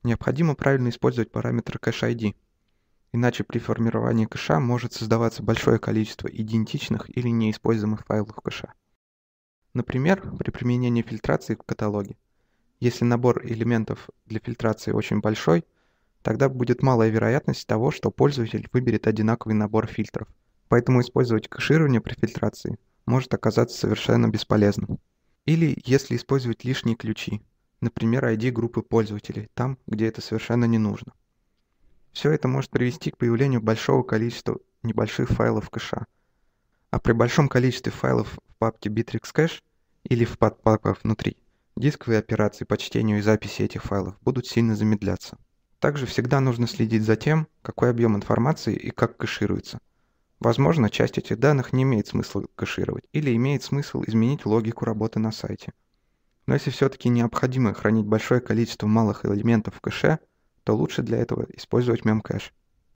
Необходимо правильно использовать параметр cache-ID, иначе при формировании кэша может создаваться большое количество идентичных или неиспользуемых файлов кэша. Например, при применении фильтрации в каталоге. Если набор элементов для фильтрации очень большой, тогда будет малая вероятность того, что пользователь выберет одинаковый набор фильтров. Поэтому использовать кэширование при фильтрации может оказаться совершенно бесполезным. Или если использовать лишние ключи, например, ID группы пользователей, там, где это совершенно не нужно. Все это может привести к появлению большого количества небольших файлов кэша. А при большом количестве файлов в папке Bittrex Cache или в подпапках внутри, дисковые операции по чтению и записи этих файлов будут сильно замедляться. Также всегда нужно следить за тем, какой объем информации и как кэшируется. Возможно, часть этих данных не имеет смысла кэшировать или имеет смысл изменить логику работы на сайте. Но если все-таки необходимо хранить большое количество малых элементов в кэше, то лучше для этого использовать Memcache.